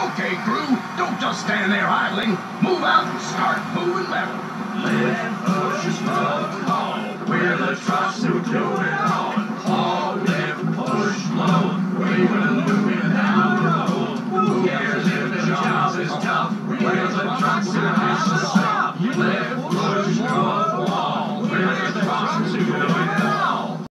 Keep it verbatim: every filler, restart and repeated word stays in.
Okay, crew, don't just stand there idling. Move out and start moving metal. Lift, push, pull, haul. We're the trucks who do it all. Haul, lift, push, load. We're gonna move it down the road. Who cares if the job is tough? We're the trucks who have to stop.